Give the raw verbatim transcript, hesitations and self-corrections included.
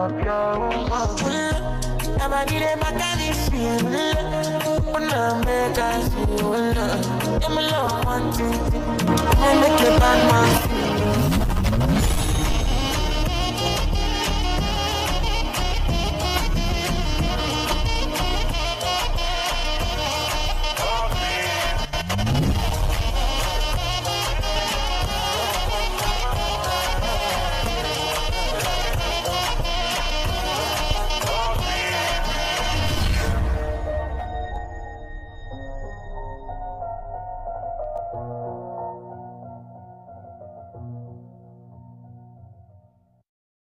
Never did it, my God is feel when I make us feel love. I'm love one thing, I make a bad man feel.